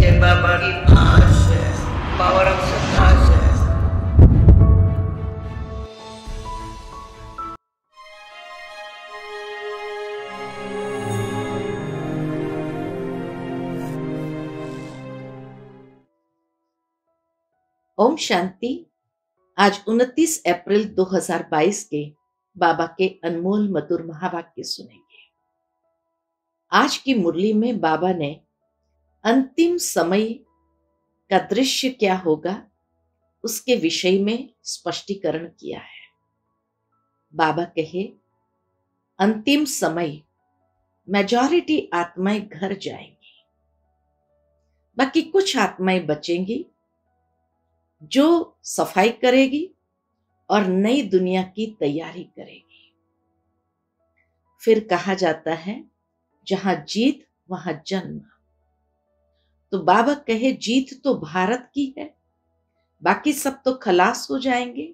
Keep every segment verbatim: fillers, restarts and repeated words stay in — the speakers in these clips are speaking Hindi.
जय बाबा की आस है, पावर ऑफ सत्तास है। ओम शांति। आज उनतीस अप्रैल दो हज़ार बाईस के बाबा के अनमोल मधुर महावाक्य सुनेंगे। आज की मुरली में बाबा ने अंतिम समय का दृश्य क्या होगा उसके विषय में स्पष्टीकरण किया है। बाबा कहे, अंतिम समय मेजॉरिटी आत्माएं घर जाएंगी, बाकी कुछ आत्माएं बचेंगी जो सफाई करेगी और नई दुनिया की तैयारी करेगी। फिर कहा जाता है, जहां जीत वहां जन्म। तो बाबा कहे, जीत तो भारत की है, बाकी सब तो खलास हो जाएंगे।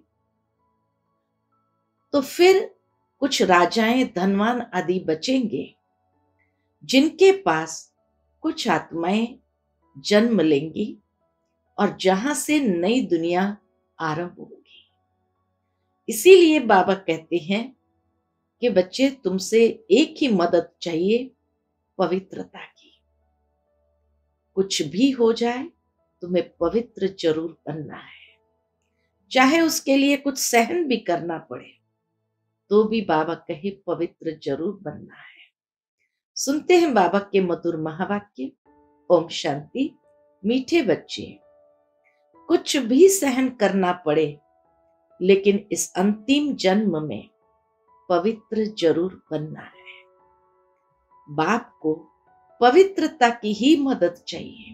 तो फिर कुछ राजाएं, धनवान आदि बचेंगे जिनके पास कुछ आत्माएं जन्म लेंगी और जहां से नई दुनिया आरंभ होगी। इसीलिए बाबा कहते हैं कि बच्चे, तुमसे एक ही मदद चाहिए, पवित्रता की। कुछ भी हो जाए, तुम्हें पवित्र जरूर बनना है, चाहे उसके लिए कुछ सहन भी करना पड़े, तो भी बाबा कहे पवित्र जरूर बनना है। सुनते हैं बाबा के मधुर महावाक्य। ओम शांति। मीठे बच्चे, कुछ भी सहन करना पड़े, लेकिन इस अंतिम जन्म में पवित्र जरूर बनना है। बाप को पवित्रता की ही मदद चाहिए।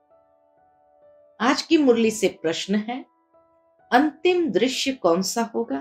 आज की मुरली से प्रश्न है, अंतिम दृश्य कौन सा होगा,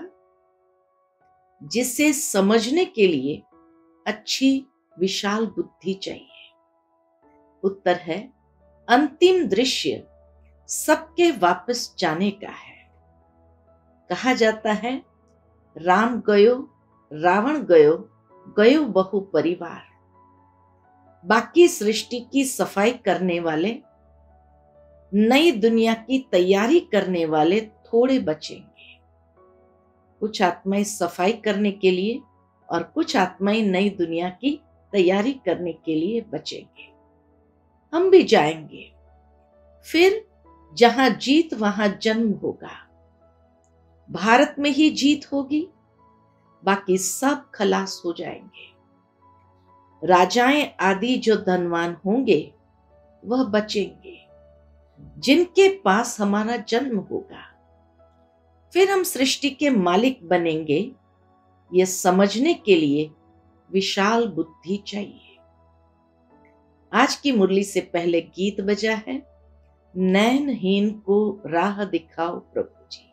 जिसे समझने के लिए अच्छी विशाल बुद्धि चाहिए। उत्तर है, अंतिम दृश्य सबके वापस जाने का है। कहा जाता है, राम गयो, रावण गयो, गयो बहु परिवार। बाकी सृष्टि की सफाई करने वाले, नई दुनिया की तैयारी करने वाले थोड़े बचेंगे। कुछ आत्माएं सफाई करने के लिए और कुछ आत्माएं नई दुनिया की तैयारी करने के लिए बचेंगे। हम भी जाएंगे। फिर जहां जीत वहां जन्म होगा। भारत में ही जीत होगी, बाकी सब खलास हो जाएंगे। राजाएं आदि जो धनवान होंगे वह बचेंगे, जिनके पास हमारा जन्म होगा। फिर हम सृष्टि के मालिक बनेंगे। यह समझने के लिए विशाल बुद्धि चाहिए। आज की मुरली से पहले गीत बजा है, नैनहीन को राह दिखाओ प्रभु जी।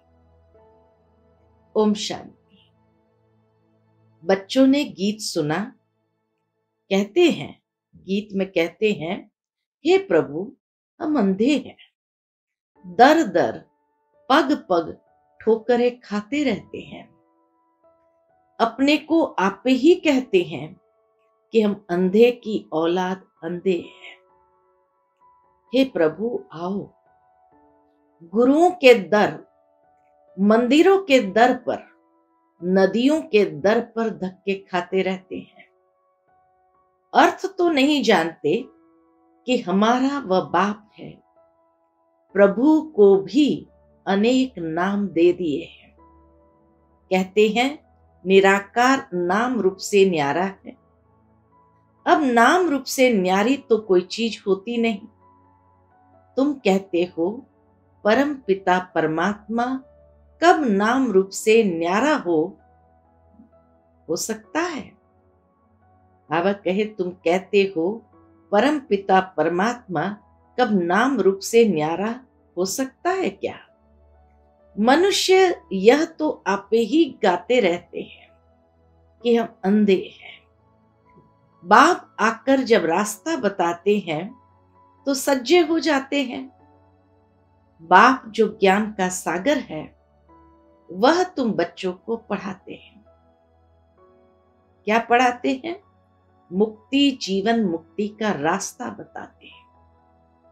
ओम शांति। बच्चों ने गीत सुना। कहते हैं, गीत में कहते हैं, हे प्रभु, हम अंधे हैं, दर दर पग पग ठोकरें खाते रहते हैं। अपने को आप ही कहते हैं कि हम अंधे की औलाद अंधे हैं। हे प्रभु, आओ। गुरुओं के दर, मंदिरों के दर पर, नदियों के दर पर धक्के खाते रहते हैं। अर्थ तो नहीं जानते कि हमारा वह बाप है। प्रभु को भी अनेक नाम दे दिए हैं। कहते हैं, निराकार नाम रूप से न्यारा है। अब नाम रूप से न्यारी तो कोई चीज होती नहीं। तुम कहते हो परम पिता परमात्मा कब नाम रूप से न्यारा हो हो सकता है। बाबा कहे, तुम कहते हो परम पिता परमात्मा कब नाम रूप से न्यारा हो सकता है क्या। मनुष्य यह तो आप ही गाते रहते हैं कि हम अंधे हैं। बाप आकर जब रास्ता बताते हैं तो सज्जे हो जाते हैं। बाप जो ज्ञान का सागर है, वह तुम बच्चों को पढ़ाते हैं। क्या पढ़ाते हैं? मुक्ति, जीवन मुक्ति का रास्ता बताते हैं।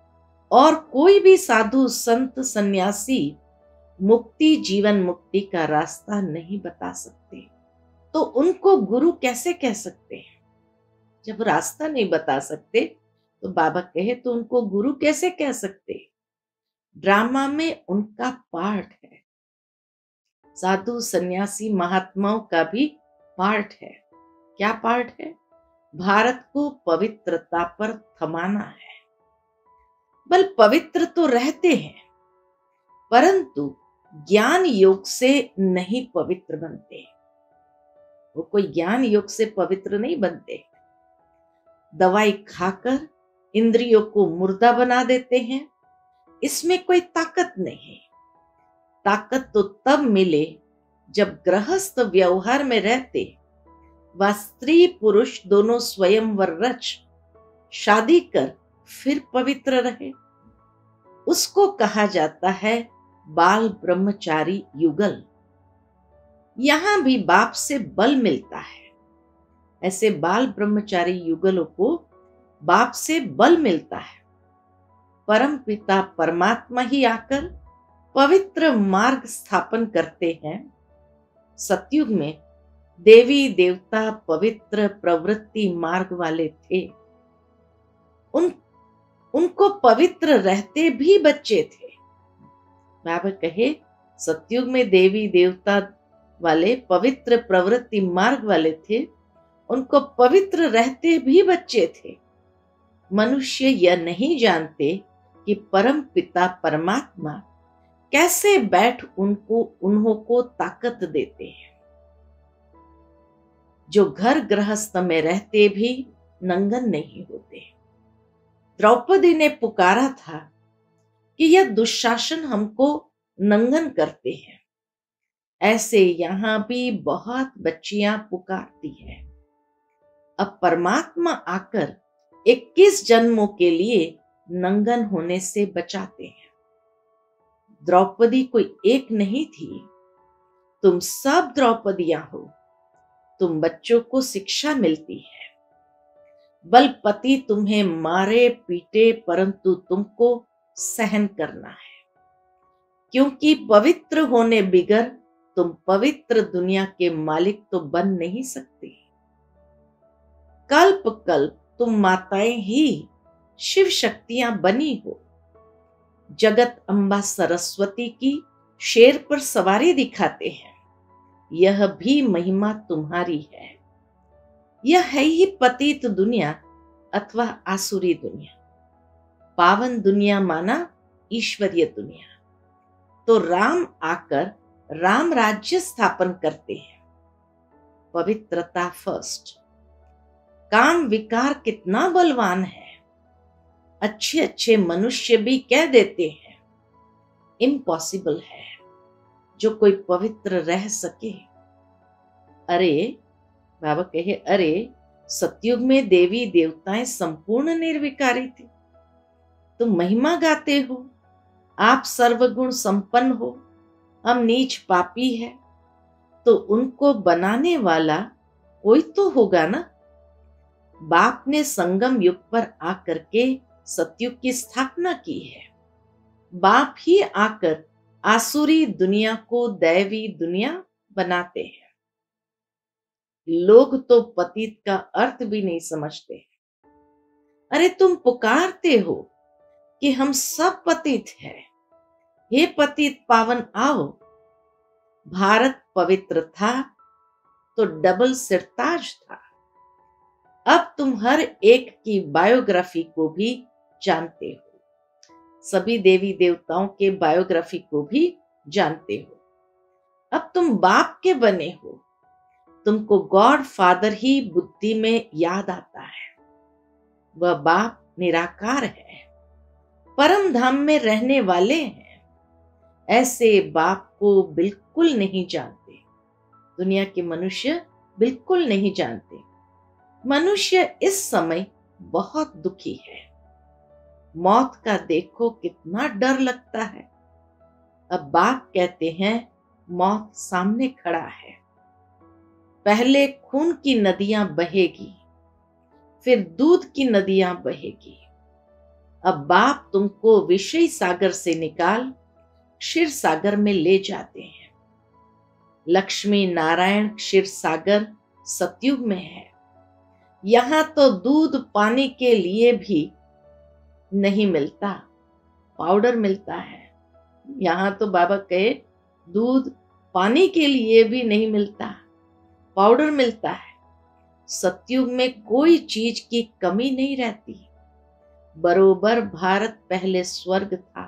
और कोई भी साधु संत सन्यासी मुक्ति जीवन मुक्ति का रास्ता नहीं बता सकते, तो उनको गुरु कैसे कह सकते हैं? जब रास्ता नहीं बता सकते तो बाबा कहे तो उनको गुरु कैसे कह सकते? ड्रामा में उनका पार्ट है, साधु सन्यासी महात्माओं का भी पार्ट है। क्या पार्ट है? भारत को पवित्रता पर थमाना है। बल पवित्र तो रहते हैं, परंतु ज्ञान योग से नहीं पवित्र बनते। वो कोई ज्ञान योग से पवित्र नहीं बनते। दवाई खाकर इंद्रियों को मुर्दा बना देते हैं, इसमें कोई ताकत नहीं। ताकत तो तब मिले जब गृहस्थ व्यवहार में रहते व स्त्री पुरुष दोनों स्वयंवर रच शादी कर फिर पवित्र रहे। उसको कहा जाता है बाल ब्रह्मचारी युगल। यहां भी बाप से बल मिलता है। ऐसे बाल ब्रह्मचारी युगलों को बाप से बल मिलता है। परम पिता परमात्मा ही आकर पवित्र मार्ग स्थापन करते हैं। सतयुग में देवी देवता पवित्र प्रवृत्ति मार्ग वाले थे। उन उनको पवित्र रहते भी बच्चे थे। बाबा कहे सतयुग में देवी देवता वाले पवित्र प्रवृत्ति मार्ग वाले थे, उनको पवित्र रहते भी बच्चे थे। मनुष्य यह नहीं जानते कि परम पिता परमात्मा कैसे बैठ उनको उन्हों को ताकत देते हैं। जो घर गृहस्थ में रहते भी नंगन नहीं होते। द्रौपदी ने पुकारा था कि यह दुशासन हमको नंगन करते हैं। ऐसे यहां भी बहुत बच्चियां पुकारती हैं। अब परमात्मा आकर इक्कीस जन्मों के लिए नंगन होने से बचाते हैं। द्रौपदी कोई एक नहीं थी, तुम सब द्रौपदियां हो। तुम बच्चों को शिक्षा मिलती है। बल पति तुम्हें मारे पीटे, परंतु तुमको सहन करना है, क्योंकि पवित्र होने बिगर तुम पवित्र दुनिया के मालिक तो बन नहीं सकते। कल्प कल्प तुम माताएं ही शिव शक्तियां बनी हो। जगत अम्बा सरस्वती की शेर पर सवारी दिखाते हैं। यह भी महिमा तुम्हारी है। यह है ही पतित दुनिया अथवा आसुरी दुनिया। पावन दुनिया माना ईश्वरीय दुनिया। तो राम आकर राम राज्य स्थापन करते हैं। पवित्रता फर्स्ट। काम विकार कितना बलवान है। अच्छे अच्छे मनुष्य भी कह देते हैं इम्पॉसिबल है जो कोई पवित्र रह सके। अरे बाबा कहे, अरे सतयुग में देवी देवताएं संपूर्ण निर्विकारी थे। तुम महिमा गाते हो, आप सर्वगुण संपन्न हो, हम नीच पापी है, तो उनको बनाने वाला कोई तो होगा ना। बाप ने संगम युग पर आकर के सतयुग की स्थापना की है। बाप ही आकर आसुरी दुनिया को दैवी दुनिया बनाते हैं। लोग तो पतित का अर्थ भी नहीं समझते। अरे तुम पुकारते हो कि हम सब पतित हैं। हे पतित पावन आओ। भारत पवित्र था तो डबल सिरताज था। अब तुम हर एक की बायोग्राफी को भी जानते हो। सभी देवी देवताओं के बायोग्राफी को भी जानते हो। अब तुम बाप के बने हो। तुमको गॉड फादर ही बुद्धि में याद आता है। वह बाप निराकार है, परम धाम में रहने वाले हैं। ऐसे बाप को बिल्कुल नहीं जानते। दुनिया के मनुष्य बिल्कुल नहीं जानते। मनुष्य इस समय बहुत दुखी है। मौत का देखो कितना डर लगता है। अब बाप कहते हैं मौत सामने खड़ा है। पहले खून की नदियां बहेगी, फिर दूध की नदियां बहेगी। अब बाप तुमको विषय सागर से निकाल क्षीर सागर में ले जाते हैं। लक्ष्मी नारायण क्षीर सागर सतयुग में है। यहां तो दूध पानी के लिए भी नहीं मिलता, पाउडर मिलता है। यहां तो बाबा कहे दूध पानी के लिए भी नहीं मिलता, पाउडर मिलता है। सतयुग में कोई चीज की कमी नहीं रहती। बरोबर भारत पहले स्वर्ग था,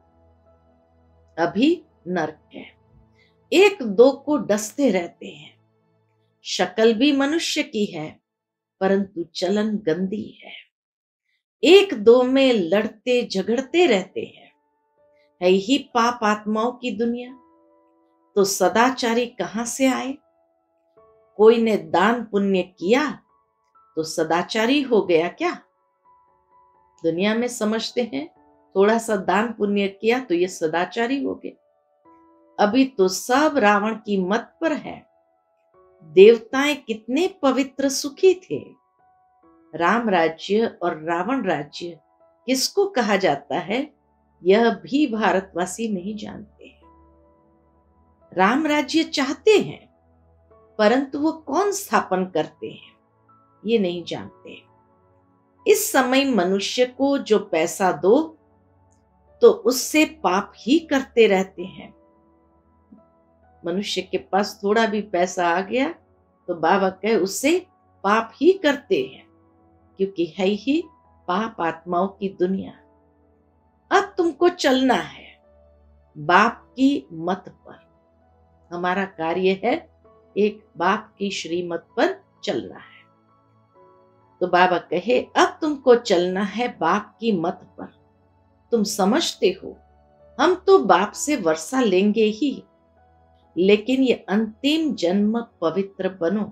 अभी नरक है। एक दो को डसते रहते हैं। शक्ल भी मनुष्य की है, परंतु चलन गंदी है। एक दो में लड़ते झगड़ते रहते हैं। है ही पाप आत्माओं की दुनिया, तो सदाचारी कहां से आए? कोई ने दान पुण्य किया तो सदाचारी हो गया क्या? दुनिया में समझते हैं थोड़ा सा दान पुण्य किया तो ये सदाचारी हो गए। अभी तो सब रावण की मत पर है। देवताएं कितने पवित्र सुखी थे। राम राज्य और रावण राज्य किसको कहा जाता है, यह भी भारतवासी नहीं जानते हैं। राम राज्य चाहते हैं, परंतु वो कौन स्थापन करते हैं ये नहीं जानते। इस समय मनुष्य को जो पैसा दो तो उससे पाप ही करते रहते हैं। मनुष्य के पास थोड़ा भी पैसा आ गया तो बाबा कहे उससे पाप ही करते हैं, क्योंकि है ही पाप आत्माओं की दुनिया। अब तुमको चलना है बाप की मत पर। हमारा कार्य है एक बाप की श्रीमत पर चलना है। तो बाबा कहे अब तुमको चलना है बाप की मत पर। तुम समझते हो हम तो बाप से वर्षा लेंगे ही, लेकिन ये अंतिम जन्म पवित्र बनो।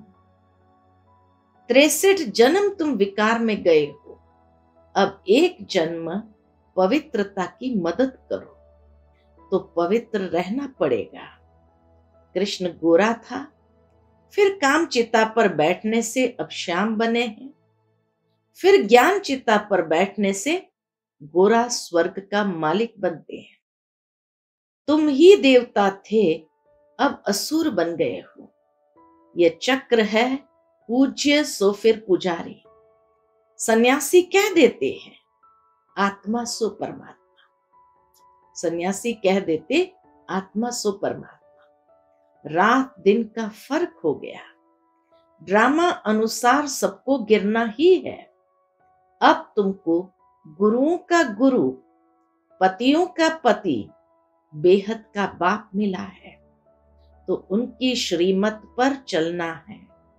तिरसठ जन्म तुम विकार में गए हो, अब एक जन्म पवित्रता की मदद करो तो पवित्र रहना पड़ेगा। कृष्ण गोरा था, फिर काम चिता पर बैठने से अब श्याम बने हैं, फिर ज्ञान चिता पर बैठने से गोरा स्वर्ग का मालिक बनते हैं। तुम ही देवता थे, अब असुर बन गए हो। यह चक्र है, पूज्य सो फिर पुजारी। सन्यासी कह देते हैं आत्मा सो परमात्मा। सन्यासी कह देते आत्मा सो परमात्मा। रात दिन का फर्क हो गया। ड्रामा अनुसार सबको गिरना ही है। अब तुमको गुरुओं का गुरु, पतियों का पति, बेहद का बाप मिला है, तो उनकी श्रीमत पर चलना है।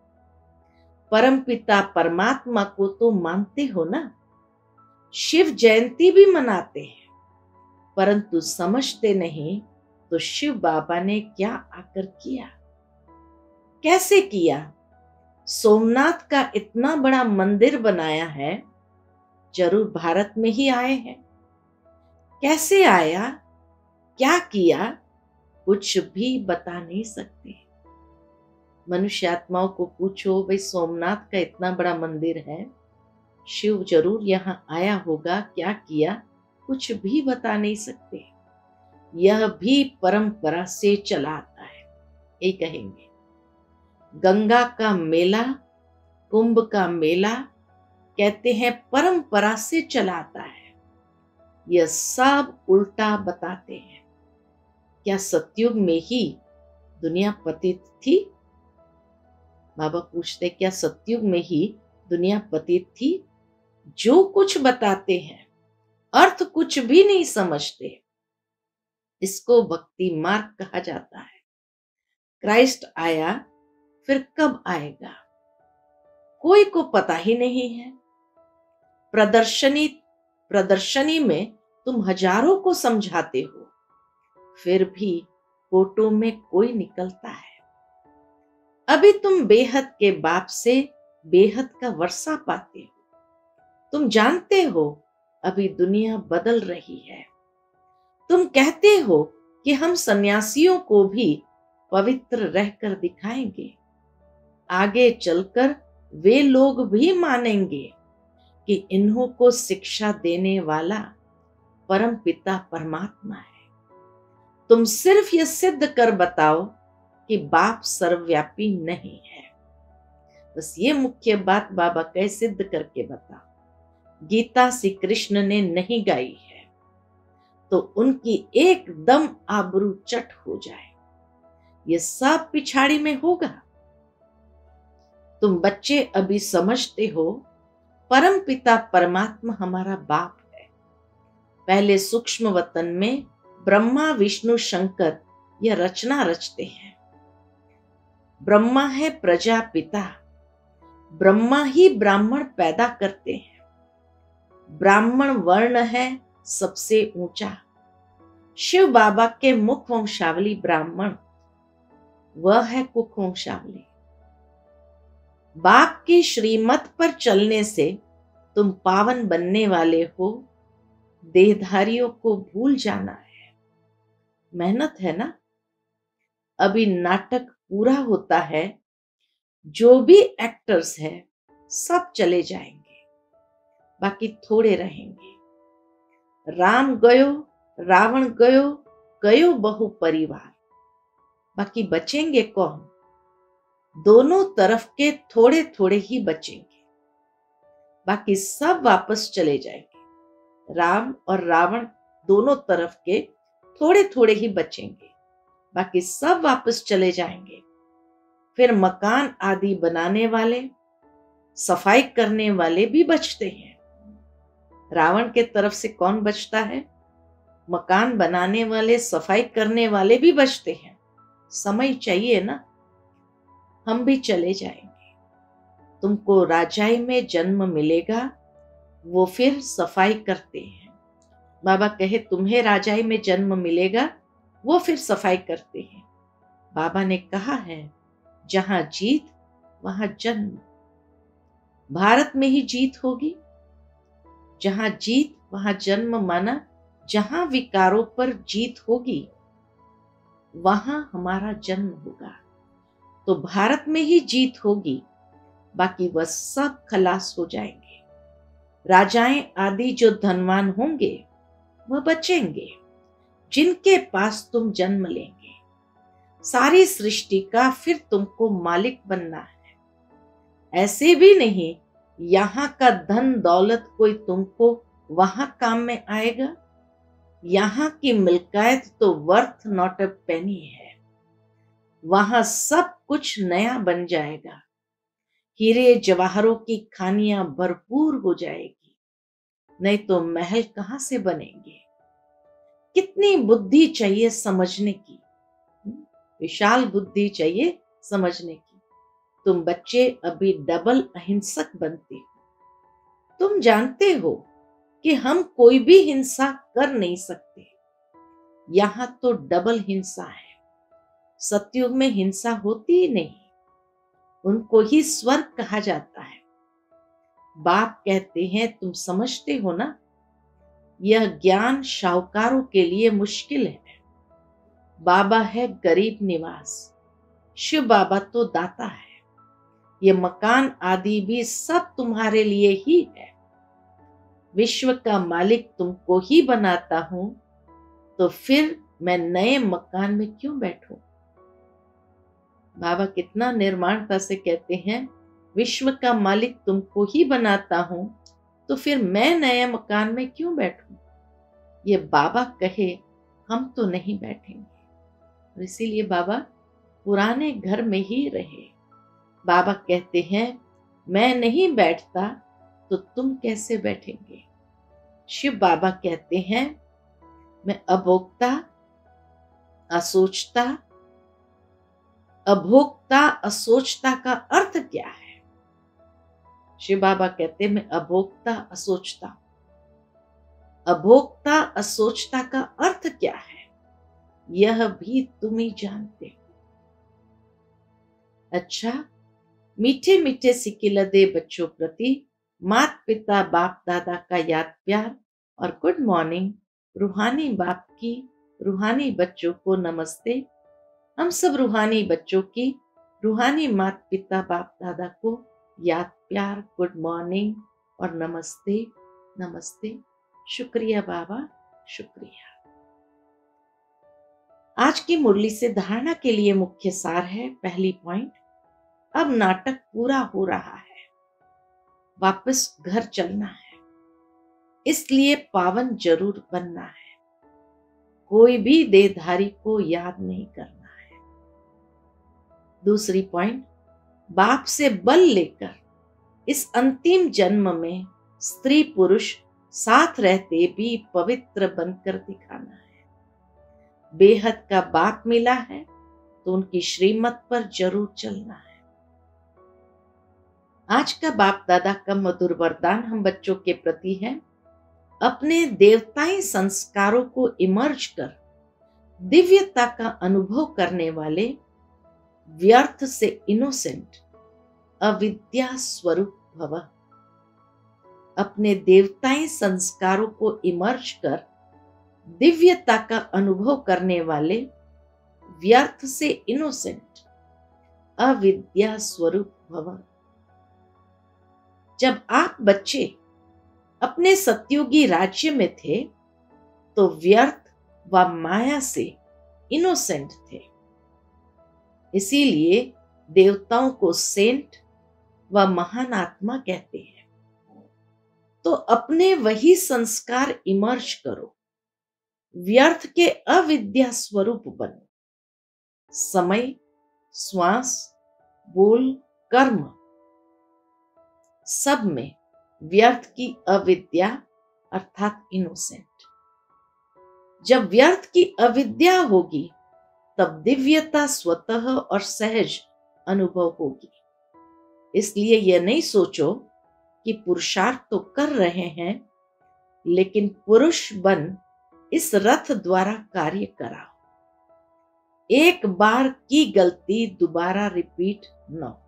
परमपिता परमात्मा को तो मानते हो ना। शिव जयंती भी मनाते हैं, परंतु समझते नहीं तो शिव बाबा ने क्या आकर किया, कैसे किया। सोमनाथ का इतना बड़ा मंदिर बनाया है, जरूर भारत में ही आए हैं। कैसे आया, क्या किया, कुछ भी बता नहीं सकते। मनुष्य आत्माओं को पूछो, भाई सोमनाथ का इतना बड़ा मंदिर है, शिव जरूर यहाँ आया होगा, क्या किया, कुछ भी बता नहीं सकते। यह भी परंपरा से चला आता है, ये कहेंगे। गंगा का मेला, कुंभ का मेला, कहते हैं परंपरा से चला आता है। यह सब उल्टा बताते हैं। क्या सतयुग में ही दुनिया पतित थी? बाबा पूछते क्या सतयुग में ही दुनिया पतित थी? जो कुछ बताते हैं अर्थ कुछ भी नहीं समझते। इसको भक्ति मार्ग कहा जाता है। क्राइस्ट आया, फिर कब आएगा कोई को पता ही नहीं है। प्रदर्शनी प्रदर्शनी में तुम हजारों को समझाते हो, फिर भी फोटो में कोई निकलता है। अभी तुम बेहद के बाप से बेहद का वर्षा पाते हो। तुम जानते हो अभी दुनिया बदल रही है। तुम कहते हो कि हम सन्यासियों को भी पवित्र रहकर दिखाएंगे। आगे चलकर वे लोग भी मानेंगे, कि इन्हों को शिक्षा देने वाला परम पिता परमात्मा है। तुम सिर्फ यह सिद्ध कर बताओ कि बाप सर्वव्यापी नहीं है। बस ये मुख्य बात बाबा कहे, सिद्ध करके बताओ। गीता श्री कृष्ण ने नहीं गाई है तो उनकी एकदम आबरू चट हो जाए। ये सब पिछाड़ी में होगा। तुम बच्चे अभी समझते हो परम पिता परमात्मा हमारा बाप है। पहले सूक्ष्म वतन में ब्रह्मा विष्णु शंकर यह रचना रचते हैं। ब्रह्मा है प्रजापिता, ब्रह्मा ही ब्राह्मण पैदा करते हैं। ब्राह्मण वर्ण है सबसे ऊंचा। शिव बाबा के मुख वंशावली ब्राह्मण, वह है कुख वंशावली। बाप की श्रीमत पर चलने से तुम पावन बनने वाले हो। देहधारियों को भूल जाना है। मेहनत है ना। अभी नाटक पूरा होता है, जो भी एक्टर्स है सब चले जाएंगे, बाकी थोड़े रहेंगे। राम गयो, रावण गयो, गयो बहु परिवार, बाकी बचेंगे कौन? दोनों तरफ के थोड़े थोड़े ही बचेंगे, बाकी सब वापस चले जाएंगे। राम और रावण दोनों तरफ के थोड़े थोड़े ही बचेंगे, बाकी सब वापस चले जाएंगे। फिर मकान आदि बनाने वाले, सफाई करने वाले भी बचते हैं। रावण के तरफ से कौन बचता है? मकान बनाने वाले, सफाई करने वाले भी बचते हैं। समय चाहिए ना, हम भी चले जाएंगे। तुमको राजाई में जन्म मिलेगा, वो फिर सफाई करते हैं। बाबा कहे तुम्हें राजाई में जन्म मिलेगा, वो फिर सफाई करते हैं। बाबा ने कहा है जहां जीत वहां जन्म। भारत में ही जीत होगी। जहां जीत वहां जन्म, माना जहां विकारों पर जीत होगी वहां हमारा जन्म होगा। तो भारत में ही जीत होगी, बाकी वह सब खलास हो जाएंगे। राजाएं आदि जो धनवान होंगे वह बचेंगे, जिनके पास तुम जन्म लेंगे। सारी सृष्टि का फिर तुमको मालिक बनना है। ऐसे भी नहीं यहां का धन दौलत कोई तुमको वहां काम में आएगा। यहां की मिल्कियत तो वर्थ नॉट अ पेनी है। वहां सब कुछ नया बन जाएगा। हीरे जवाहरों की खानियां भरपूर हो जाएगी, नहीं तो महल कहां से बनेंगे। कितनी बुद्धि चाहिए समझने की, विशाल बुद्धि चाहिए समझने की। तुम बच्चे अभी डबल अहिंसक बनते हो। तुम जानते हो कि हम कोई भी हिंसा कर नहीं सकते। यहां तो डबल हिंसा है। सतयुग में हिंसा होती ही नहीं, उनको ही स्वर्ग कहा जाता है। बाप कहते हैं तुम समझते हो ना, यह ज्ञान शाहूकारों के लिए मुश्किल है। बाबा है गरीब निवास, शिव बाबा तो दाता है। ये मकान आदि भी सब तुम्हारे लिए ही है। विश्व का मालिक तुमको ही बनाता हूं, तो फिर मैं नए मकान में क्यों बैठूं? बाबा कितना निर्माणता से कहते हैं, विश्व का मालिक तुमको ही बनाता हूं, तो फिर मैं नए मकान में क्यों बैठूं? ये बाबा कहे हम तो नहीं बैठेंगे। और इसीलिए बाबा पुराने घर में ही रहे। बाबा कहते हैं मैं नहीं बैठता तो तुम कैसे बैठेंगे। शिव बाबा कहते हैं मैं अभोक्ता असोचता। अभोक्ता असोचता का अर्थ क्या है? शिव बाबा कहते हैं मैं अभोक्ता असोचता। अभोक्ता असोचता का अर्थ क्या है, यह भी तुम ही जानते हो। अच्छा, मीठे मीठे सिकिलदे बच्चों प्रति मात पिता बाप दादा का याद प्यार और गुड मॉर्निंग। रूहानी बाप की रूहानी बच्चों को नमस्ते। हम सब रूहानी बच्चों की रूहानी मात पिता बाप दादा को याद प्यार, गुड मॉर्निंग और नमस्ते नमस्ते। शुक्रिया बाबा, शुक्रिया। आज की मुरली से धारणा के लिए मुख्य सार है। पहली पॉइंट, अब नाटक पूरा हो रहा है, वापस घर चलना है, इसलिए पावन जरूर बनना है। कोई भी देहधारी को याद नहीं करना है। दूसरी पॉइंट, बाप से बल लेकर इस अंतिम जन्म में स्त्री पुरुष साथ रहते भी पवित्र बनकर दिखाना है। बेहद का बाप मिला है तो उनकी श्रीमत पर जरूर चलना है। आज का बाप दादा का मधुर वरदान हम बच्चों के प्रति है, अपने देवताई संस्कारों को इमर्ज कर दिव्यता का अनुभव करने वाले, व्यर्थ से इनोसेंट, अविद्या स्वरूप भव। अपने देवताई संस्कारों को इमर्ज कर दिव्यता का अनुभव करने वाले, व्यर्थ से इनोसेंट, अविद्या स्वरूप भव। जब आप बच्चे अपने सतयुगी राज्य में थे तो व्यर्थ व माया से इनोसेंट थे, इसीलिए देवताओं को सेंट व महान आत्मा कहते हैं। तो अपने वही संस्कार इमर्ज करो, व्यर्थ के अविद्या स्वरूप बनो। समय, श्वास, बोल, कर्म सब में व्यर्थ की अविद्या अर्थात इनोसेंट। जब व्यर्थ की अविद्या होगी तब दिव्यता स्वतः और सहज अनुभव होगी। इसलिए यह नहीं सोचो कि पुरुषार्थ तो कर रहे हैं, लेकिन पुरुष बन इस रथ द्वारा कार्य कराओ। एक बार की गलती दोबारा रिपीट न हो।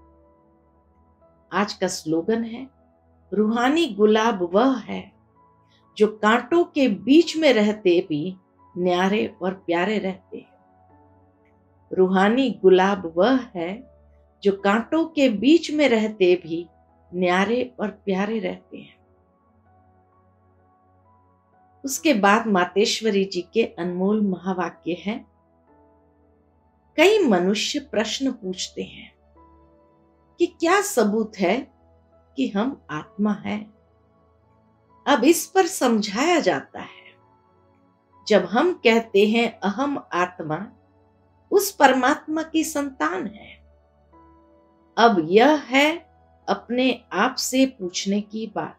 आज का स्लोगन है, रूहानी गुलाब वह है जो कांटों के बीच में रहते भी न्यारे और प्यारे रहते हैं। रूहानी गुलाब वह है जो कांटों के बीच में रहते भी न्यारे और प्यारे रहते हैं। उसके बाद मातेश्वरी जी के अनमोल महावाक्य हैं। कई मनुष्य प्रश्न पूछते हैं कि क्या सबूत है कि हम आत्मा हैं। अब इस पर समझाया जाता है, जब हम कहते हैं अहम आत्मा, उस परमात्मा की संतान है। अब यह है अपने आप से पूछने की बात।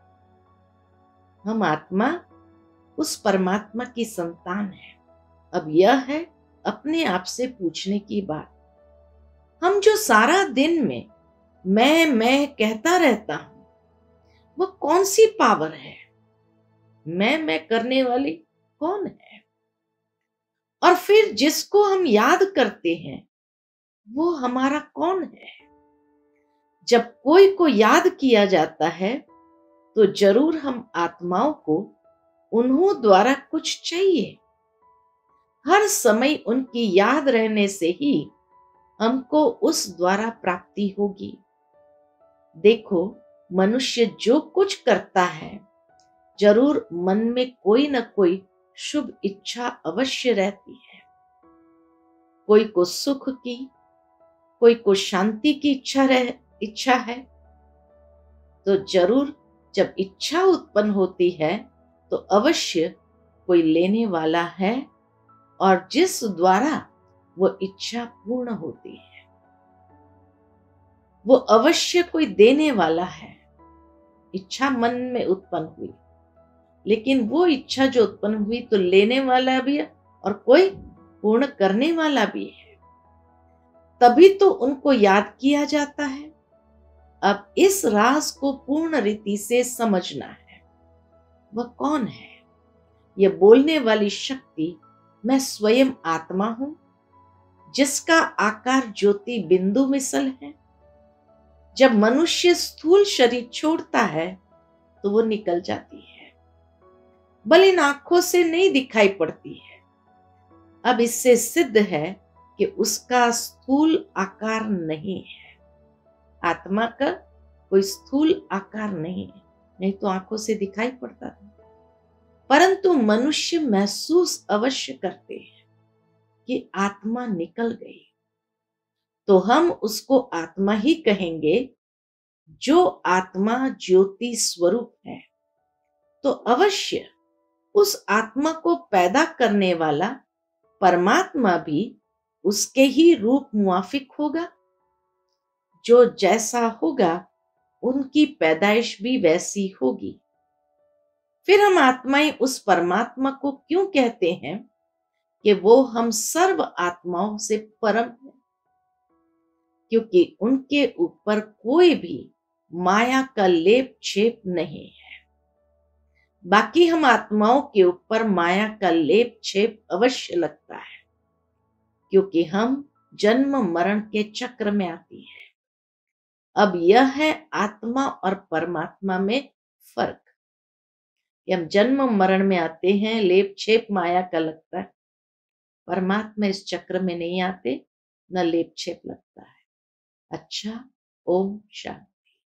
हम आत्मा उस परमात्मा की संतान है। अब यह है अपने आप से पूछने की बात। हम जो सारा दिन में मैं मैं कहता रहता हूं, वो कौन सी पावर है? मैं मैं करने वाली कौन है? और फिर जिसको हम याद करते हैं वो हमारा कौन है? जब कोई को याद किया जाता है तो जरूर हम आत्माओं को उन्हों द्वारा कुछ चाहिए। हर समय उनकी याद रहने से ही हमको उस द्वारा प्राप्ति होगी। देखो, मनुष्य जो कुछ करता है, जरूर मन में कोई न कोई शुभ इच्छा अवश्य रहती है। कोई को सुख की, कोई को शांति की इच्छा रह इच्छा है। तो जरूर जब इच्छा उत्पन्न होती है तो अवश्य कोई लेने वाला है, और जिस द्वारा वो इच्छा पूर्ण होती है वो अवश्य कोई देने वाला है। इच्छा मन में उत्पन्न हुई, लेकिन वो इच्छा जो उत्पन्न हुई तो लेने वाला भी है और कोई पूर्ण करने वाला भी है। तभी तो उनको याद किया जाता है। अब इस राज को पूर्ण रीति से समझना है। वह कौन है? यह बोलने वाली शक्ति मैं स्वयं आत्मा हूं, जिसका आकार ज्योति बिंदु मिसल है। जब मनुष्य स्थूल शरीर छोड़ता है तो वो निकल जाती है, बल इन आंखों से नहीं दिखाई पड़ती है। अब इससे सिद्ध है कि उसका स्थूल आकार नहीं है। आत्मा का कोई स्थूल आकार नहीं है, नहीं तो आंखों से दिखाई पड़ता था, परंतु मनुष्य महसूस अवश्य करते हैं कि आत्मा निकल गई, तो हम उसको आत्मा ही कहेंगे। जो आत्मा ज्योति स्वरूप है, तो अवश्य उस आत्मा को पैदा करने वाला परमात्मा भी उसके ही रूप मुआफिक होगा। जो जैसा होगा उनकी पैदाइश भी वैसी होगी। फिर हम आत्माएं उस परमात्मा को क्यों कहते हैं कि वो हम सर्व आत्माओं से परम है? क्योंकि उनके ऊपर कोई भी माया का लेप छेप नहीं है। बाकी हम आत्माओं के ऊपर माया का लेप छेप अवश्य लगता है, क्योंकि हम जन्म मरण के चक्र में आती है। अब यह है आत्मा और परमात्मा में फर्क। हम जन्म मरण में आते हैं, लेप छेप माया का लगता है। परमात्मा इस चक्र में नहीं आते, न लेप छेप लगता है। अच्छा, ओम शांति।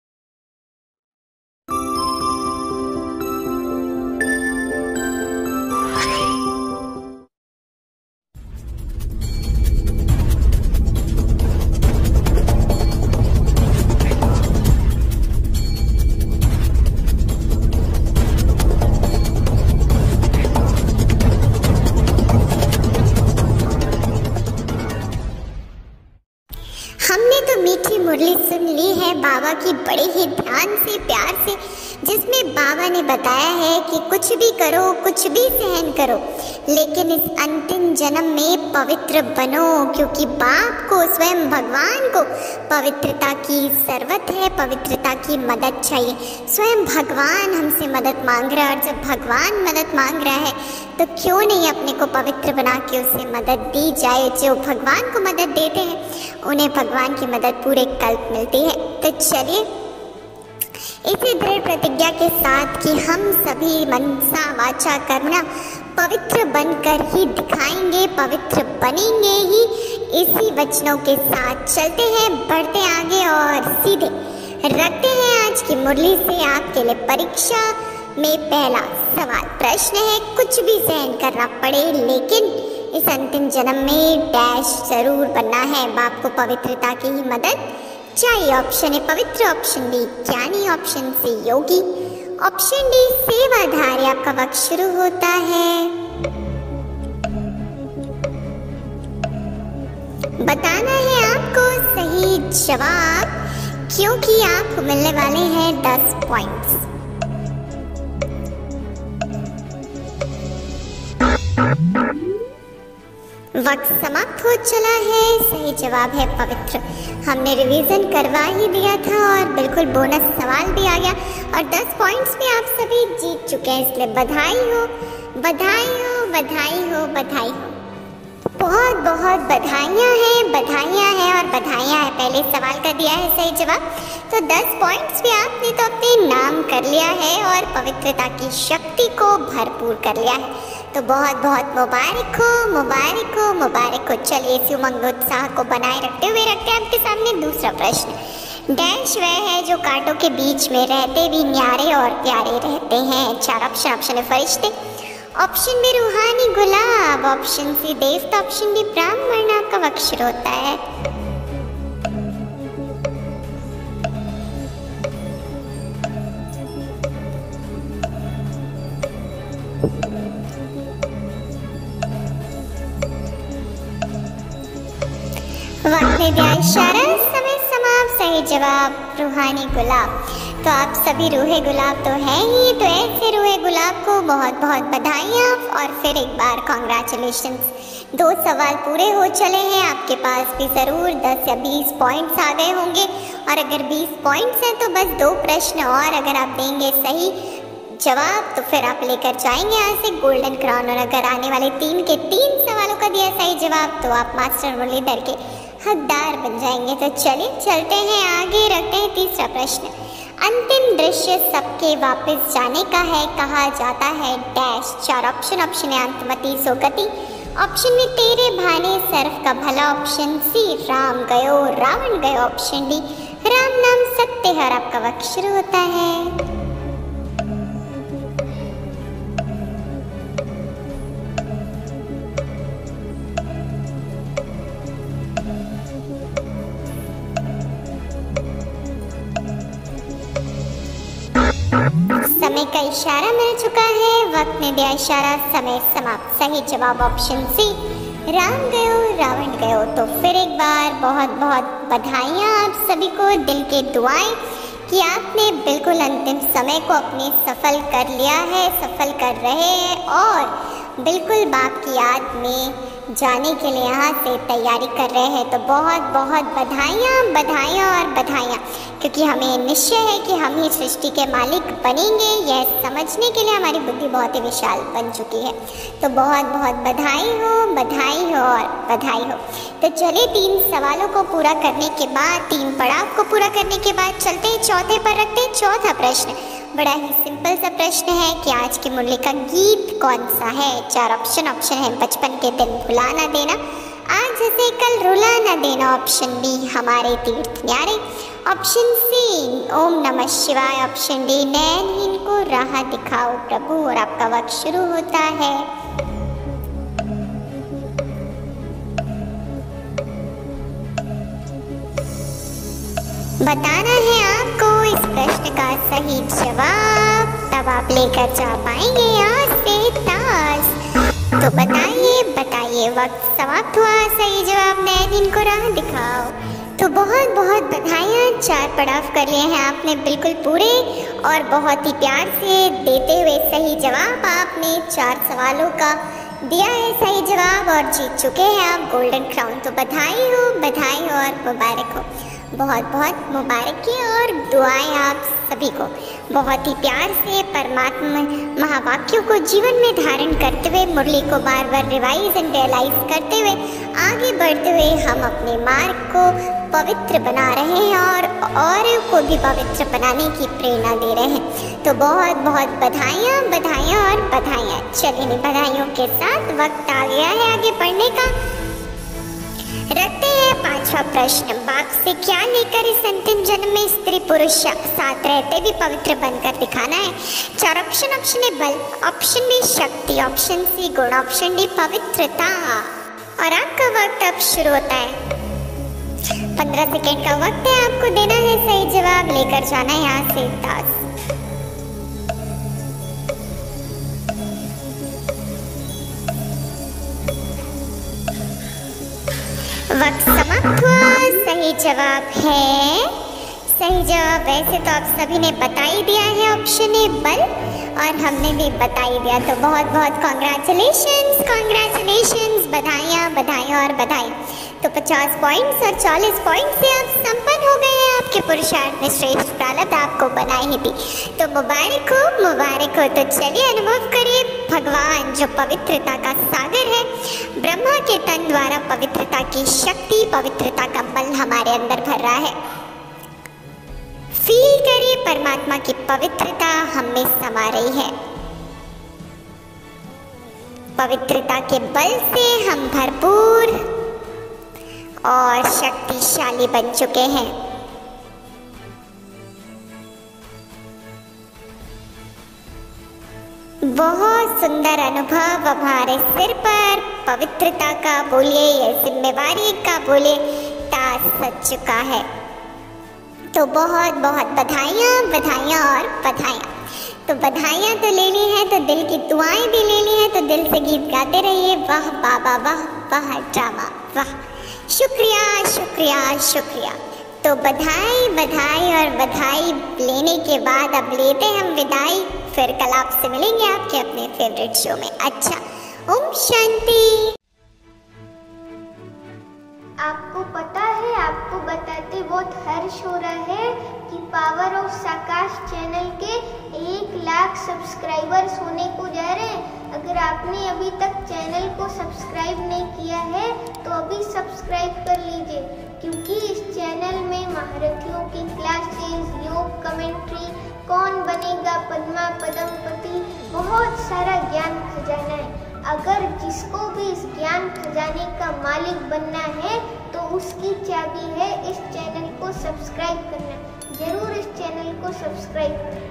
मुरली सुन ली है बाबा की बड़े ही ध्यान से, प्यार से, जिसमें बाबा ने बताया है कि कुछ भी करो, कुछ भी सहन करो, लेकिन इस अंतिम जन्म में पवित्र बनो, क्योंकि बाप को, स्वयं भगवान को पवित्रता की जरूरत है, पवित्रता की मदद चाहिए। स्वयं भगवान हमसे मदद मांग रहा है, और जब भगवान मदद मांग रहा है तो क्यों नहीं अपने को पवित्र बना के उसे मदद दी जाए। जो भगवान को मदद देते हैं उन्हें भगवान की मदद पूरे कल्प मिलती है। तो चलिए इसी दृढ़ प्रतिज्ञा के साथ कि हम सभी मनसा वाचा कर्मणा पवित्र बनकर ही दिखाएंगे, पवित्र बनेंगे ही, इसी वचनों के साथ चलते हैं, बढ़ते आगे और सीधे रखते हैं आज की मुरली से आपके लिए परीक्षा में पहला सवाल। प्रश्न है, कुछ भी सहन करना पड़े लेकिन इस अंतिम जन्म में डैश जरूर बनना है, बाप को पवित्रता की ही मदद चाहिए। ऑप्शन है पवित्र, ऑप्शन डी ज्ञानी, ऑप्शन सी योगी, ऑप्शन डी सेवाधारी। आपका वक्त शुरू होता है। बताना है आपको सही जवाब, क्योंकि आपको मिलने वाले हैं दस पॉइंट्स। वक्त समाप्त हो चला है। सही जवाब है पवित्र। हमने रिवीजन करवा ही दिया था और बिल्कुल बोनस सवाल भी आ गया और दस पॉइंट्स भी आप सभी जीत चुके हैं, इसलिए बधाई हो, बधाई हो, बधाई हो, बधाई हो। बहुत बहुत बधाइयाँ हैं, बधाइयाँ हैं और बधाइयाँ हैं। पहले सवाल का दिया है सही जवाब, तो दस पॉइंट्स भी आपने तो अपने नाम कर लिया है और पवित्रता की शक्ति को भरपूर कर लिया है। तो बहुत बहुत मुबारक हो, मुबारक हो, मुबारक हो। चलिए इसी उमंग उत्साह को बनाए रखते हुए रखते हैं आपके सामने दूसरा प्रश्न। डैश वह है जो कांटों के बीच में रहते भी न्यारे और प्यारे रहते हैं। चार ऑप्शन। ऑप्शन है फरिश्ते, ऑप्शन बी रूहानी गुलाब, ऑप्शन सी देवता, ऑप्शन डी ब्राह्मण। आपका वक्त शुरू होता है। वक्त ने दिया इशारा, समय समाप्त। सही जवाब रूहानी गुलाब। तो आप सभी रूहे गुलाब तो हैं ही, तो ऐसे रूहे गुलाब को बहुत बहुत बधाइयाँ और फिर एक बार कॉन्ग्रेचुलेशंस। दो सवाल पूरे हो चले हैं, आपके पास भी ज़रूर दस या बीस पॉइंट्स आ गए होंगे और अगर बीस पॉइंट्स हैं तो बस दो प्रश्न और अगर आप देंगे सही जवाब तो फिर आप लेकर जाएंगे यहाँ से गोल्डन क्राउन। और अगर आने वाले तीन के तीन सवालों का दिया सही जवाब तो आप मास्टर मुरलीधर के हकदार बन जाएंगे। तो चलिए चलते हैं आगे, रखते हैं तीसरा प्रश्न। अंतिम दृश्य सबके वापस जाने का है, कहा जाता है डैश। चार ऑप्शन। ऑप्शन है अंतमति सोगति, ऑप्शन में तेरे भाने सर्फ का भला, ऑप्शन सी राम गयो रावण गयो, ऑप्शन डी राम नाम सत्य है और आपका वक्त शुरू होता है। समय का इशारा मिल चुका है, वक्त ने दिया इशारा, समय समाप्त। सही जवाब ऑप्शन सी, राम गयो रावण गयो। तो फिर एक बार बहुत बहुत बधाइयाँ आप सभी को, दिल के दुआएं कि आपने बिल्कुल अंतिम समय को अपने सफल कर लिया है, सफल कर रहे हैं और बिल्कुल बाप की याद में जाने के लिए यहाँ से तैयारी कर रहे हैं। तो बहुत बहुत बधाइयाँ बधाइयाँ और बधाइयाँ, क्योंकि हमें निश्चय है कि हम ही सृष्टि के मालिक बनेंगे। यह समझने के लिए हमारी बुद्धि बहुत ही विशाल बन चुकी है। तो बहुत बहुत बधाई हो, बधाई हो और बधाई हो। तो चलिए तीन सवालों को पूरा करने के बाद, तीन पड़ाव को पूरा करने के बाद चलते हैं चौथे पर, रखते हैं चौथा प्रश्न। बड़ा ही सिंपल सा प्रश्न है कि आज की मुरली का गीत कौन सा है। चार ऑप्शन ऑप्शन है, बचपन के दिन भुला ना देना, आज से कल रुला ना देना, ऑप्शन बी हमारे तीर्थ न्यारे, ऑप्शन सी ओम नमः शिवाय, ऑप्शन डी नैनहीन को राह दिखाओ प्रभु। और आपका वक्त शुरू होता है। बताना है आपको इस प्रश्न का सही जवाब, तब आप लेकर जा पाएंगे आज से ताज। तो बताइए बताइए, वक्त समाप्त हुआ। सही जवाब नैनहीन को राह दिखाओ। तो बहुत बहुत बधाइयाँ, चार पड़ाव कर लिए हैं आपने बिल्कुल पूरे और बहुत ही प्यार से देते हुए सही जवाब आपने चार सवालों का दिया है सही जवाब और जीत चुके हैं आप गोल्डन क्राउन। तो बधाई हो, बधाई हो और मुबारक हो, बहुत बहुत मुबारक और दुआएं आप सभी को। बहुत ही प्यार से परमात्मा महावाक्यों को जीवन में धारण करते हुए, मुरली को बार बार रिवाइज एंड रियलाइज करते हुए आगे बढ़ते हुए हम अपने मार्ग को पवित्र बना रहे हैं और औरों को भी पवित्र बनाने की प्रेरणा दे रहे हैं। तो बहुत बहुत बधाइयाँ बधाइयाँ और बधाइयाँ। चलिए बधाइयों के साथ वक्त आ गया है आगे बढ़ने का। रखते हैं पांचवा प्रश्न, बाप से क्या लेकर इस अंतिम जन्म में स्त्री पुरुष साथ रहते भी पवित्र बनकर दिखाना है। चार ऑप्शन ऑप्शन है बल, ऑप्शन बी शक्ति, ऑप्शन सी गुण, ऑप्शन डी पवित्रता। और आपका वक्त अब शुरू होता है। पंद्रह सेकेंड का वक्त है, आपको देना है सही जवाब, लेकर जाना है यहाँ से दस। वक्त समाप्त हुआ। सही जवाब है, सही जवाब वैसे तो आप सभी ने बता ही दिया है, ऑप्शन ए बल, और हमने भी बता ही दिया। तो बहुत बहुत कॉन्ग्रेचुलेशंस कॉन्ग्रेचुलेशंस, बधाइयाँ बधाइयाँ और बधाई। तो पचास पॉइंट्स और चालीस पॉइंट से आप संपन्न हो गए हैं। आपके पुरुषार्थ में श्रेष्ठ प्रारब्ध आपको बनाई ही थी। तो मुबारक हो मुबारक हो। तो चलिए अनुभव करिए भगवान जो पवित्रता का सागर है, ब्रह्मा के तन द्वारा पवित्रता की शक्ति, पवित्रता का बल हमारे अंदर भर रहा है। फील करिए परमात्मा की पवित्रता हम में समा रही है। पवित्रता के बल से हम भरपूर और शक्तिशाली बन चुके हैं। बहुत सुंदर अनुभव हमारे सिर पर पवित्रता का बोलिए या जिम्मेवारी का बोले ताज सज चुका है। तो बहुत बहुत बधाइयाँ बधाइयाँ और बधाइयाँ। तो बधाइयाँ तो ले ली हैं, तो दिल की दुआएं भी ले ली हैं, तो दिल से गीत गाते रहिए। वाह बाबा वाह वाह ड्रामा वाह, शुक्रिया शुक्रिया शुक्रिया। तो बधाई बधाई और बधाई लेने के बाद अब लेते हैं हम विदाई। फिर कल आपसे मिलेंगे आपके अपने फेवरेट शो में। अच्छा, ओम शांति। आपको पता है, आपको बताते बहुत हर्ष हो रहा है कि पावर ऑफ साकाश चैनल के एक लाख सब्सक्राइबर्स होने को जा रहे हैं। अगर आपने अभी तक चैनल को सब्सक्राइब नहीं किया है तो अभी सब्सक्राइब कर लीजिए, क्योंकि इस चैनल में महारथियों की क्लासेस, योग कमेंट्री, कौन बनेगा पद्मा पद्मपति, बहुत सारा ज्ञान खजाना है। अगर जिसको भी इस ज्ञान खजाने का मालिक बनना है तो उसकी चाबी है इस चैनल को सब्सक्राइब करना। जरूर इस चैनल को सब्सक्राइब करना।